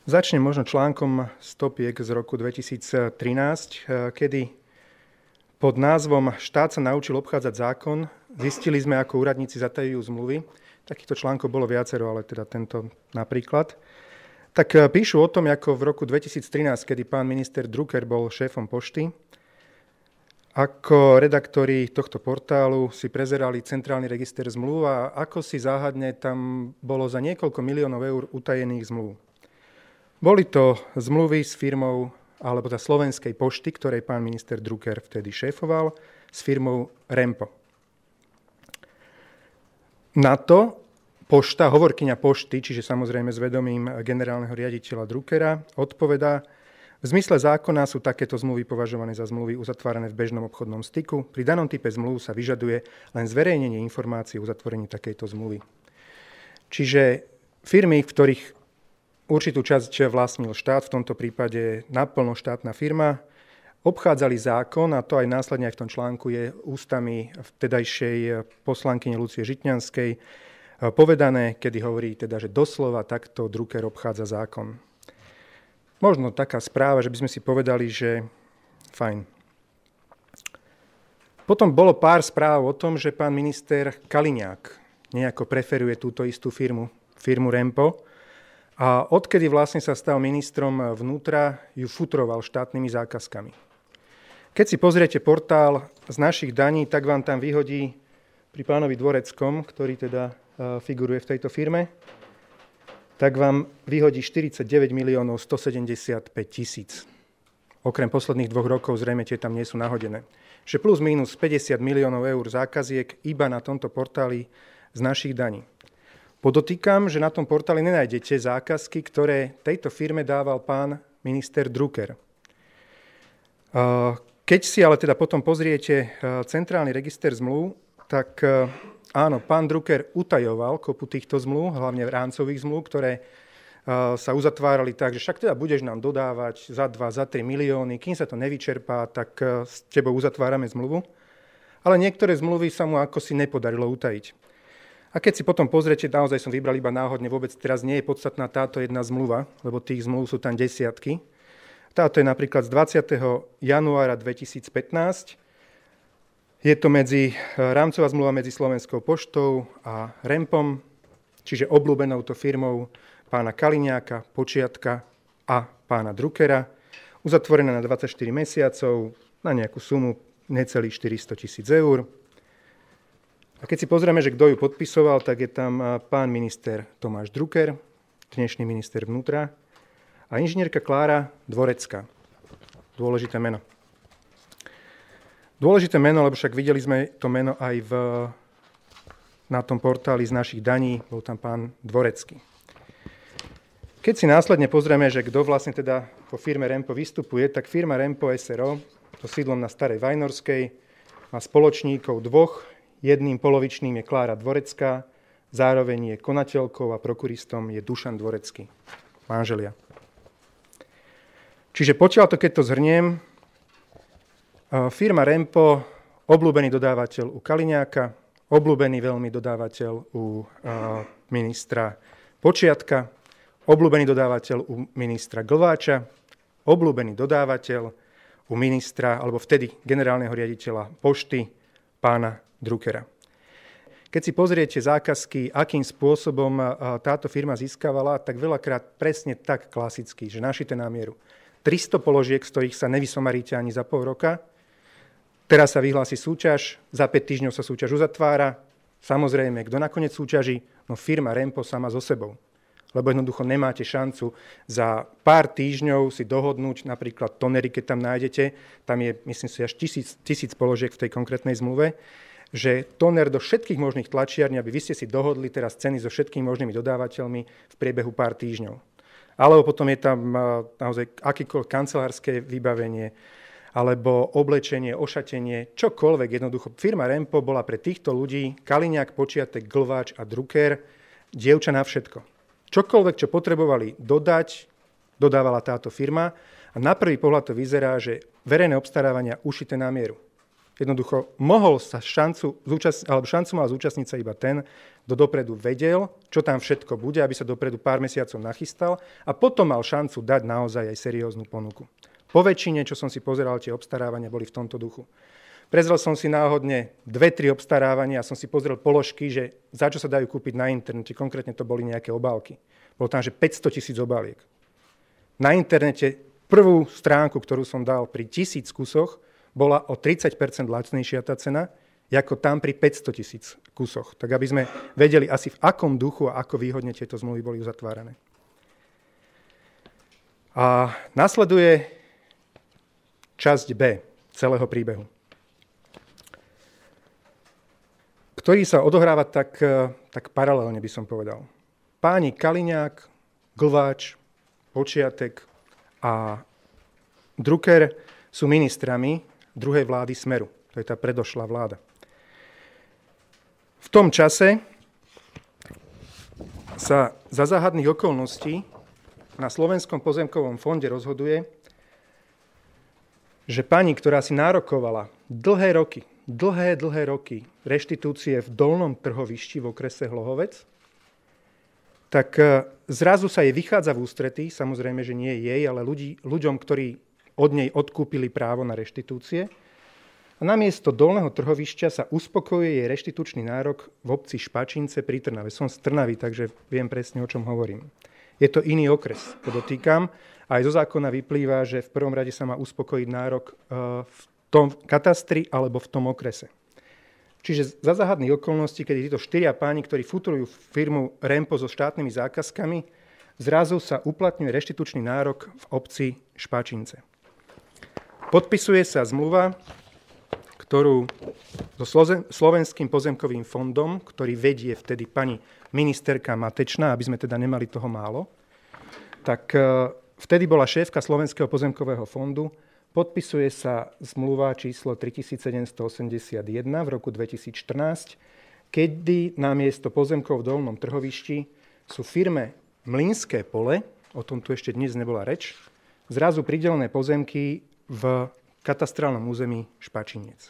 Začnem možno článkom stopiek z roku 2013, kedy pod názvom Štát sa naučil obchádzať zákon zistili sme, ako úradníci zatajujú zmluvy. Takýchto článkov bolo viacero, ale teda tento napríklad. Tak píšu o tom, ako v roku 2013, kedy pán minister Drucker bol šéfom pošty, ako redaktori tohto portálu si prezerali centrálny register zmluv a ako si záhadne tam bolo za niekoľko miliónov eur utajených zmluv. Boli to zmluvy s firmou, alebo tá Slovenskej pošty, ktorej pán minister Drucker vtedy šéfoval, s firmou Rempo. Na to pošta, hovorkyňa pošty, čiže samozrejme s vedomím generálneho riaditeľa Druckera, odpovedá: v zmysle zákona sú takéto zmluvy považované za zmluvy uzatvárané v bežnom obchodnom styku. Pri danom type zmluv sa vyžaduje len zverejnenie informácií o uzatvorení takejto zmluvy. Čiže firmy, v ktorých určitú časť vlastnil štát, v tomto prípade naplno štátna firma, obchádzali zákon, a to aj následne aj v tom článku je ústami vtedajšej poslankyne Lucie Žitňanskej povedané, kedy hovorí teda, že doslova takto Drucker obchádza zákon. Možno taká správa, že by sme si povedali, že fajn. Potom bolo pár správ o tom, že pán minister Kaliňák nejako preferuje túto istú firmu Rempo, a odkedy vlastne sa stal ministrom vnútra, ju futroval štátnymi zákazkami. Keď si pozriete portál z našich daní, tak vám tam vyhodí pri pánovi Dvoreckom, ktorý teda figuruje v tejto firme, tak vám vyhodí 49 miliónov 175 tisíc. Okrem posledných 2 rokov zrejme tie tam nie sú nahodené. Že plus minus 50 miliónov eur zákaziek iba na tomto portáli z našich daní. Podotýkam, že na tom portáli nenájdete zákazky, ktoré tejto firme dával pán minister Drucker. Keď si ale teda potom pozriete centrálny register zmluv, tak áno, pán Drucker utajoval kopu týchto zmluv, hlavne rámcových zmluv, ktoré sa uzatvárali tak, že však teda budeš nám dodávať za 2, za 3 milióny, kým sa to nevyčerpá, tak s tebou uzatvárame zmluvu. Ale niektoré zmluvy sa mu ako si nepodarilo utajiť. A keď si potom pozriete, naozaj som vybral iba náhodne, vôbec teraz nie je podstatná táto jedna zmluva, lebo tých zmluv sú tam desiatky. Táto je napríklad z 20. januára 2015. Je to rámcová zmluva medzi Slovenskou poštou a Rempom, čiže obľúbenou to firmou pána Kaliňáka, Počiatka a pána Druckera, uzatvorená na 24 mesiacov na nejakú sumu necelých 400 000 eur. A keď si pozrieme, že kto ju podpisoval, tak je tam pán minister Tomáš Drucker, dnešný minister vnútra, a inžinierka Klára Dvorecká. Dôležité meno. Dôležité meno, lebo však videli sme to meno aj na tom portáli z našich daní, bol tam pán Dvorecký. Keď si následne pozrieme, že kto vlastne teda po firme Rempo vystupuje, tak firma Rempo SRO, to sídlom na Starej Vajnorskej, má spoločníkov 2. Jedným polovičným je Klára Dvorecká, zároveň je konateľkou a prokuristom je Dušan Dvorecký, manželia. Čiže potiaľto, keď to zhrniem, firma Rempo, obľúbený dodávateľ u Kaliňáka, obľúbený veľmi dodávateľ u ministra Počiatka, obľúbený dodávateľ u ministra Glváča, obľúbený dodávateľ u ministra, alebo vtedy generálneho riaditeľa pošty, pána Druckera. Keď si pozriete zákazky, akým spôsobom táto firma získavala, tak veľakrát presne tak klasicky, že našite na mieru. 300 položiek, z ktorých sa nevysomaríte ani za pol roka. Teraz sa vyhlási súťaž, za 5 týždňov sa súťaž uzatvára. Samozrejme, kto nakoniec súťaží? No firma Rempo sama so sebou. Lebo jednoducho nemáte šancu za pár týždňov si dohodnúť napríklad tonery, keď tam nájdete. Tam je, myslím si, až 1000 položiek v tej konkrétnej zmluve, že toner do všetkých možných tlačiarní, aby vy ste si dohodli teraz ceny so všetkými možnými dodávateľmi v priebehu pár týždňov. Alebo potom je tam naozaj akýkoľvek kancelárske vybavenie, alebo oblečenie, ošatenie, čokoľvek jednoducho. Firma Rempo bola pre týchto ľudí, Kaliňák, Počiatek, Glváč a Drucker, dievča na všetko. Čokoľvek, čo potrebovali dodať, dodávala táto firma a na prvý pohľad to vyzerá, že verejné obstarávania ušité na mieru. Jednoducho mohol sa šancu mal zúčastniť sa iba ten, kto dopredu vedel, čo tam všetko bude, aby sa dopredu pár mesiacov nachystal a potom mal šancu dať naozaj aj serióznu ponuku. Po väčšine, čo som si pozeral, tie obstarávania boli v tomto duchu. Prezrel som si náhodne 2-3 obstarávania a som si pozrel položky, že za čo sa dajú kúpiť na internete. Konkrétne to boli nejaké obálky. Bolo tam, že 500 000 obáliek. Na internete prvú stránku, ktorú som dal pri 1000 kusoch, bola o 30% lacnejšia tá cena, ako tam pri 500 000 kusoch. Tak aby sme vedeli asi v akom duchu a ako výhodne tieto zmluvy boli uzatvárané. A nasleduje časť B celého príbehu, ktorý sa odohráva tak paralelne, by som povedal. Páni Kaliňák, Glváč, Počiatek a Drucker sú ministrami druhej vlády Smeru. To je tá predošlá vláda. V tom čase sa za záhadných okolností na Slovenskom pozemkovom fonde rozhoduje, že pani, ktorá si nárokovala dlhé roky reštitúcie v Dolnom Trhovišti v okrese Hlohovec, tak zrazu sa jej vychádza v ústretí, samozrejme, že nie jej, ale ľuďom, ktorí od nej odkúpili právo na reštitúcie. A namiesto Dolného Trhovišťa sa uspokojuje jej reštitučný nárok v obci Špačince pri Trnave. Som z Trnavy, takže viem presne, o čom hovorím. Je to iný okres, podotýkam. Aj zo zákona vyplýva, že v prvom rade sa má uspokojiť nárok v tom katastri alebo v tom okrese. Čiže za záhadných okolností, keď títo 4 páni, ktorí futurujú firmu Rempo so štátnymi zákazkami, zrazu sa uplatňuje reštitučný nárok v obci Špačince. Podpisuje sa zmluva, ktorú so Slovenským pozemkovým fondom, ktorý vedie vtedy pani ministerka Matečná, aby sme teda nemali toho málo, tak vtedy bola šéfka Slovenského pozemkového fondu, podpisuje sa zmluva číslo 3781 v roku 2014, kedy namiesto pozemkov v Dolnom Trhovišti sú firme Mlynské pole, o tom tu ešte dnes nebola reč, zrazu pridelené pozemky v katastrálnom území Špačinec.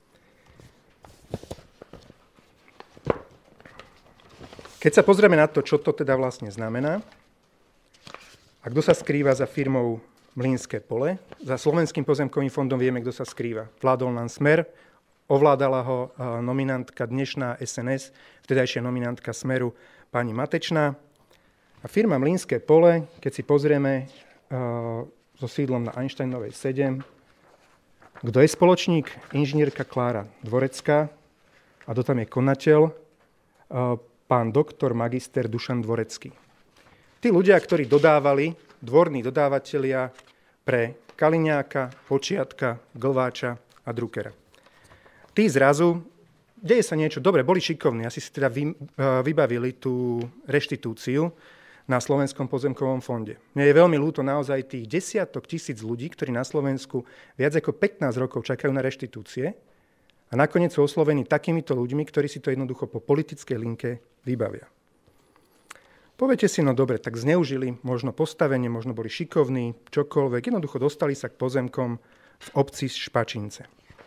Keď sa pozrieme na to, čo to teda vlastne znamená, a kto sa skrýva za firmou Mlynské pole, za Slovenským pozemkovým fondom vieme, kto sa skrýva. Vládol nám Smer, ovládala ho nominantka dnešná SNS, vtedajšia nominantka Smeru pani Matečná. A firma Mlynské pole, keď si pozrieme so sídlom na Einsteinovej 7. Kto je spoločník? Inžinierka Klára Dvorecká a kto tam je konateľ? Pán doktor, magister Dušan Dvorecký. Tí ľudia, ktorí dodávali, dvorní dodávateľia pre Kaliňáka, Počiatka, Glváča a Druckera. Tí zrazu, deje sa niečo, dobre, boli šikovní, asi si teda vybavili tú reštitúciu na Slovenskom pozemkovom fonde. Mne je veľmi ľúto naozaj tých desiatok tisíc ľudí, ktorí na Slovensku viac ako 15 rokov čakajú na reštitúcie a nakoniec sú oslovení takýmito ľuďmi, ktorí si to jednoducho po politickej linke vybavia. Poviete si, no dobre, tak zneužili možno postavenie, možno boli šikovní, čokoľvek, jednoducho dostali sa k pozemkom v obci Špačince.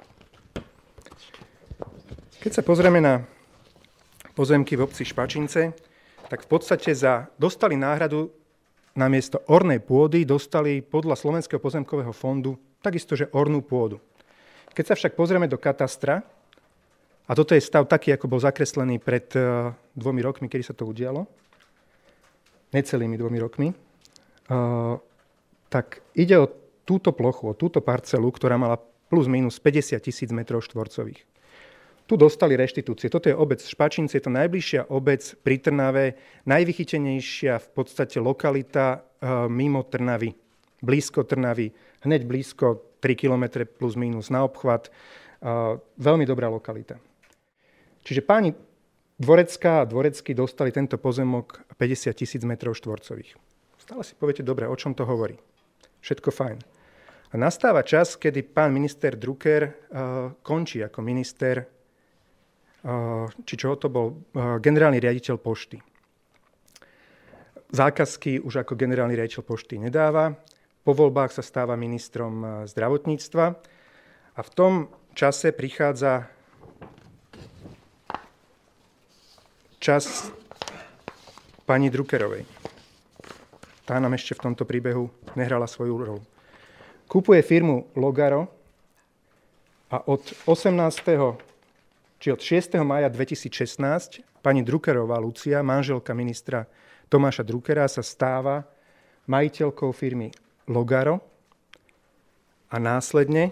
Keď sa pozrieme na pozemky v obci Špačince, tak v podstate dostali náhradu namiesto ornej pôdy, dostali podľa Slovenského pozemkového fondu takisto, že ornú pôdu. Keď sa však pozrieme do katastra, a toto je stav taký, ako bol zakreslený pred 2 rokmi, kedy sa to udialo, necelými 2 rokmi, tak ide o túto plochu, o túto parcelu, ktorá mala plus minus 50 000 m². Tu dostali reštitúcie. Toto je obec Špačince, je to najbližšia obec pri Trnave, najvychytenejšia v podstate lokalita mimo Trnavy, blízko Trnavy, hneď blízko 3 km plus minus na obchvat. Veľmi dobrá lokalita. Čiže páni Dvorecká a Dvorecký dostali tento pozemok 50 000 m². Stále si poviete, dobre, o čom to hovorí? Všetko fajn. A nastáva čas, kedy pán minister Drucker končí ako minister, či čo to bol, generálny riaditeľ pošty. Zákazky už ako generálny riaditeľ pošty nedáva. Po voľbách sa stáva ministrom zdravotníctva A v tom čase prichádza čas pani Druckerovej. Tá nám ešte v tomto príbehu nehrala svoju rolu. Kupuje firmu Logaro a od 6. mája 2016 pani Druckerová Lucia, manželka ministra Tomáša Druckera, sa stáva majiteľkou firmy Logaro a následne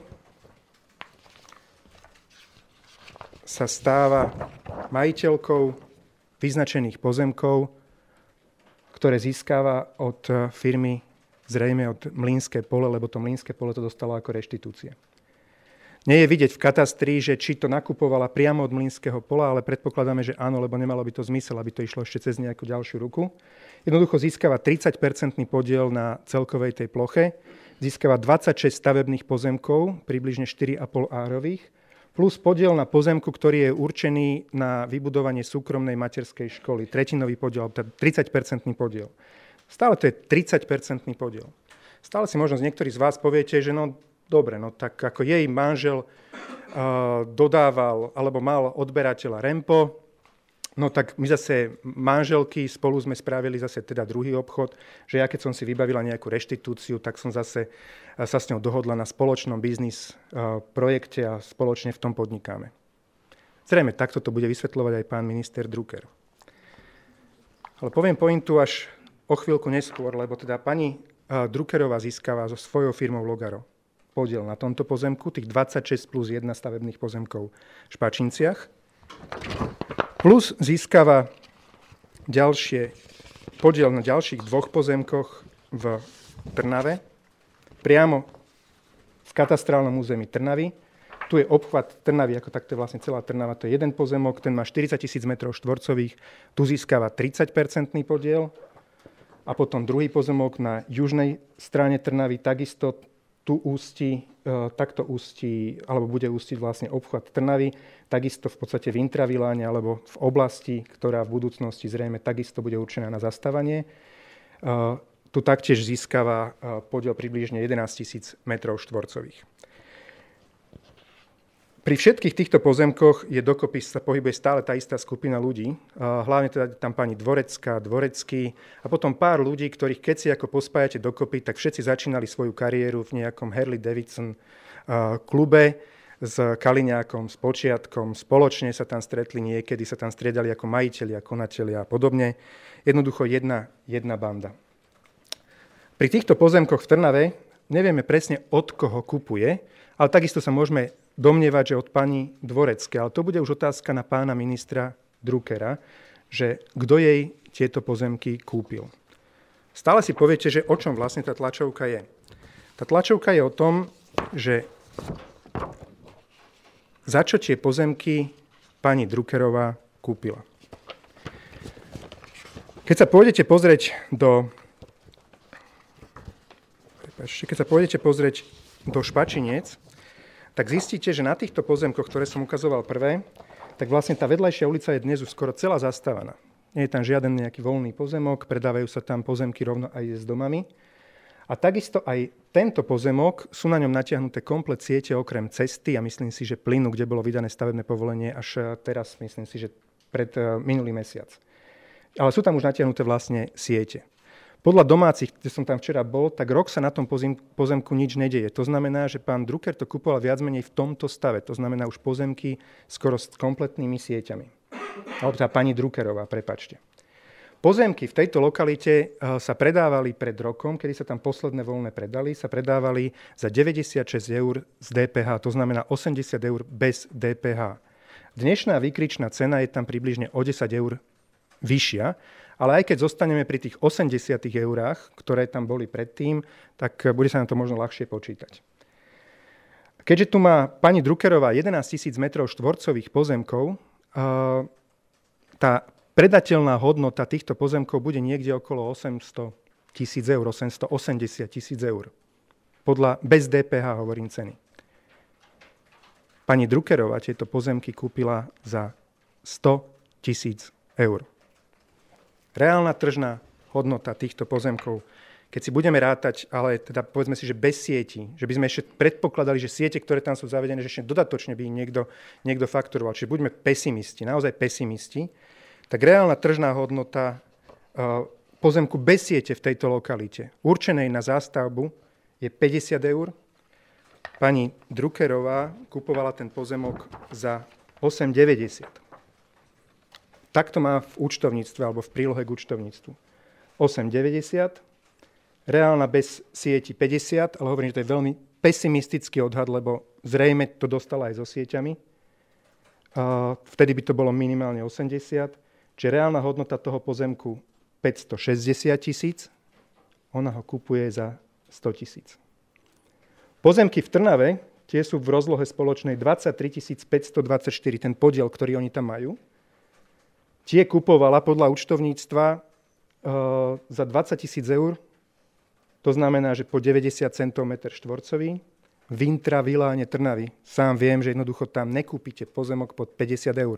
sa stáva majiteľkou vyznačených pozemkov, ktoré získava od firmy, zrejme od Mlynské pole, lebo to Mlynské pole to dostalo ako reštitúcia. Nie je vidieť v katastri, že či to nakupovala priamo od Mlynského pola, ale predpokladáme, že áno, lebo nemalo by to zmysel, aby to išlo ešte cez nejakú ďalšiu ruku. Jednoducho získava 30% podiel na celkovej tej ploche, získava 26 stavebných pozemkov, približne 4,5 árových, plus podiel na pozemku, ktorý je určený na vybudovanie súkromnej materskej školy. Tretinový podiel, 30% podiel. Stále to je 30% podiel. Stále si možno niektorí z vás poviete, že no dobre, no tak ako jej manžel dodával alebo mal odberateľa Rempo, no tak my zase manželky spolu sme spravili zase teda druhý obchod, že ja keď som si vybavila nejakú reštitúciu, tak som zase sa s ňou dohodla na spoločnom biznis projekte a spoločne v tom podnikáme. Zrejme takto to bude vysvetľovať aj pán minister Drucker. Ale poviem pointu až o chvíľku neskôr, lebo teda pani Druckerová získava so svojou firmou Logaro podiel na tomto pozemku, tých 26 plus 1 stavebných pozemkov v Špačinciach, plus získava podiel na ďalších 2 pozemkoch v Trnave, priamo v katastrálnom území Trnavy. Tu je obchvat Trnavy, ako takto je vlastne celá Trnava, to je jeden pozemok, ten má 40 000 m2, tu získava 30% podiel. A potom druhý pozemok na južnej strane Trnavy, takisto tu takto ústí, alebo bude ústiť vlastne obchvat Trnavy, takisto v podstate v intraviláne, alebo v oblasti, ktorá v budúcnosti zrejme takisto bude určená na zastávanie. Tu taktiež získava podiel približne 11 000 m2. Pri všetkých týchto pozemkoch dokopy sa pohybuje stále tá istá skupina ľudí. Hlavne teda tam pani Dvorecká, Dvorecký a potom pár ľudí, ktorých keď si ako pospájate dokopy, tak všetci začínali svoju kariéru v nejakom Harley Davidson klube s Kaliňákom, s Počiatkom. Spoločne sa tam stretli niekedy, sa tam striedali ako majitelia, konatelia a podobne. Jednoducho jedna banda. Pri týchto pozemkoch v Trnave nevieme presne od koho kupuje, ale takisto sa môžeme domnievať, že od pani Dvoreckej. Ale to bude už otázka na pána ministra Druckera, že kto jej tieto pozemky kúpil. Stále si poviete, že o čom vlastne tá tlačovka je. Tá tlačovka je o tom, že za čo tie pozemky pani Druckerová kúpila. Keď sa pôjdete pozrieť do Špačiniec, tak zistíte, že na týchto pozemkoch, ktoré som ukazoval prvé, tak vlastne tá vedľajšia ulica je dnes už skoro celá zastávaná. Nie je tam žiaden nejaký voľný pozemok, predávajú sa tam pozemky rovno aj s domami. A takisto aj tento pozemok, sú na ňom natiahnuté komplet siete okrem cesty a myslím si, že plynu, kde bolo vydané stavebné povolenie až teraz, myslím si, že pred minulý mesiac. Ale sú tam už natiahnuté vlastne siete. Podľa domácich, kde som tam včera bol, tak rok sa na tom pozemku nič nedeje. To znamená, že pán Drucker to kupoval viac menej v tomto stave. To znamená už pozemky skoro s kompletnými sieťami. Alebo tá pani Druckerová, prepáčte. Pozemky v tejto lokalite sa predávali pred rokom, kedy sa tam posledné voľné predali, sa predávali za 96 eur z DPH, to znamená 80 eur bez DPH. Dnešná výkričná cena je tam približne o 10 eur vyššia, ale aj keď zostaneme pri tých 80 eurách, ktoré tam boli predtým, tak bude sa nám to možno ľahšie počítať. Keďže tu má pani Druckerová 11 000 m2 pozemkov, tá predateľná hodnota týchto pozemkov bude niekde okolo 800 000 eur, 880 000 eur. Bez DPH hovorím ceny. Pani Druckerová tieto pozemky kúpila za 100 000 eur. Reálna tržná hodnota týchto pozemkov, keď si budeme rátať, ale teda povedzme si, že bez sietí, že by sme ešte predpokladali, že siete, ktoré tam sú zavedené, že ešte dodatočne by niekto fakturoval. Čiže buďme pesimisti, naozaj pesimisti, tak reálna tržná hodnota pozemku bez siete v tejto lokalite, určenej na zástavbu, je 50 eur. Pani Druckerová kupovala ten pozemok za 8,90. Takto má v účtovníctve alebo v prílohe k účtovníctvu. 8,90. Reálna bez sieti 50, ale hovorím, že to je veľmi pesimistický odhad, lebo zrejme to dostala aj so sieťami. Vtedy by to bolo minimálne 80. Čiže reálna hodnota toho pozemku 560 000, ona ho kupuje za 100 000. Pozemky v Trnave, tie sú v rozlohe spoločnej 23 524, ten podiel, ktorý oni tam majú. Tie kupovala podľa účtovníctva za 20 000 eur. To znamená, že po 90 centov meter štvorcový v intraviláne Trnavy. Sám viem, že jednoducho tam nekúpite pozemok pod 50 eur.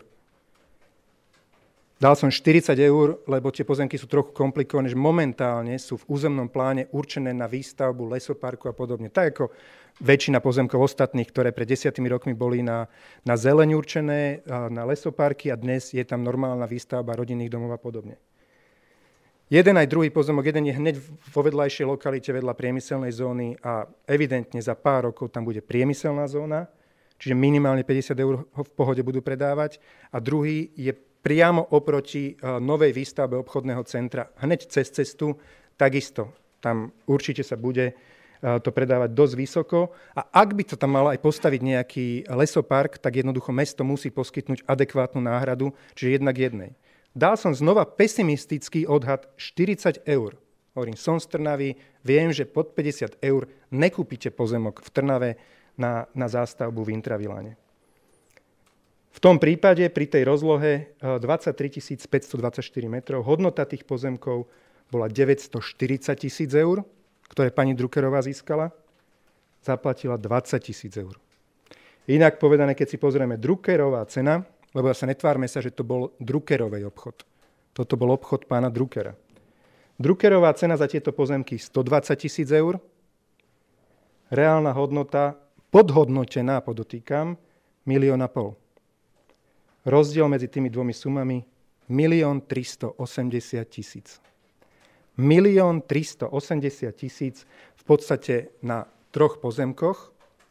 Dal som 40 eur, lebo tie pozemky sú trochu komplikované, že momentálne sú v územnom pláne určené na výstavbu lesoparku a podobne. Tak ako väčšina pozemkov ostatných, ktoré pred 10 rokmi boli na zeleň určené, na lesoparky a dnes je tam normálna výstavba rodinných domov a podobne. Jeden aj druhý pozemok, jeden je hneď vo vedľajšej lokalite vedľa priemyselnej zóny a evidentne za pár rokov tam bude priemyselná zóna, čiže minimálne 50 eur ho v pohode budú predávať. A druhý je priamo oproti novej výstavbe obchodného centra, hneď cez cestu, takisto. Tam určite sa bude to predávať dosť vysoko. A ak by to tam malo aj postaviť nejaký lesopark, tak jednoducho mesto musí poskytnúť adekvátnu náhradu, čiže jednak jednej. Dal som znova pesimistický odhad 40 eur. Hovorím, som z Trnavy, viem, že pod 50 eur nekúpite pozemok v Trnave na zástavbu v intraviláne. V tom prípade pri tej rozlohe 23 524 metrov hodnota tých pozemkov bola 940 000 eur, ktoré pani Druckerová získala. Zaplatila 20 000 eur. Inak povedané, keď si pozrieme Druckerová cena, lebo sa netvárme sa, že to bol Druckerovej obchod. Toto bol obchod pána Druckera. Druckerová cena za tieto pozemky 120 000 eur. Reálna hodnota, podhodnotená, podotýkam, 1,5 milióna. Rozdiel medzi tými dvomi sumami 1 380 000. 1 380 000 v podstate na 3 pozemkoch.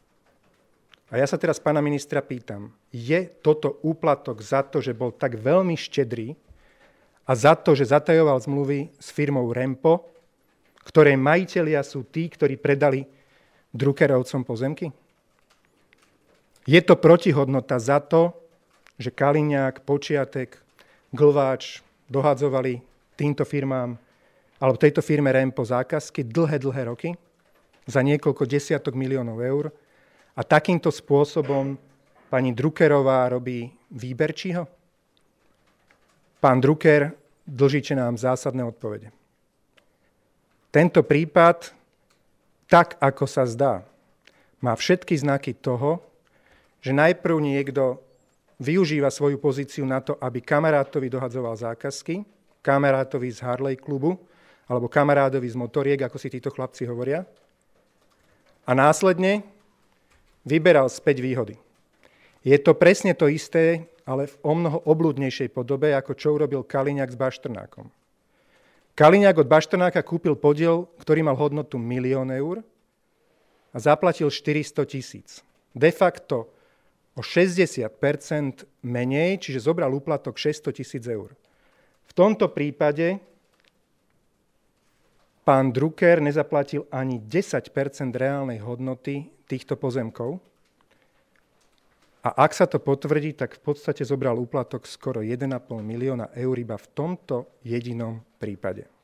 A ja sa teraz pána ministra pýtam, je toto úplatok za to, že bol tak veľmi štedrý a za to, že zatajoval zmluvy s firmou Rempo, ktorej majitelia sú tí, ktorí predali Druckerovcom pozemky? Je to protihodnota za to, že Kaliňák, Počiatek, Glváč dohadzovali týmto firmám alebo tejto firme Rempo zákazky dlhé roky za niekoľko desiatok miliónov eur a takýmto spôsobom pani Druckerová robí výberčího? Pán Drucker, dlžíte nám zásadné odpovede. Tento prípad, tak ako sa zdá, má všetky znaky toho, že najprv niekto využíva svoju pozíciu na to, aby kamarátovi dohadzoval zákazky, kamarátovi z Harley klubu alebo kamarádovi z motoriek, ako si títo chlapci hovoria, a následne vyberal späť výhody. Je to presne to isté, ale v omnoho obľudnejšej podobe, ako čo urobil Kaliňák s Bašternákom. Kaliňák od Bašternáka kúpil podiel, ktorý mal hodnotu 1 000 000 eur a zaplatil 400 000. De facto o 60% menej, čiže zobral úplatok 600 000 eur. V tomto prípade pán Drucker nezaplatil ani 10% reálnej hodnoty týchto pozemkov. A ak sa to potvrdí, tak v podstate zobral úplatok skoro 1,5 milióna eur iba v tomto jedinom prípade.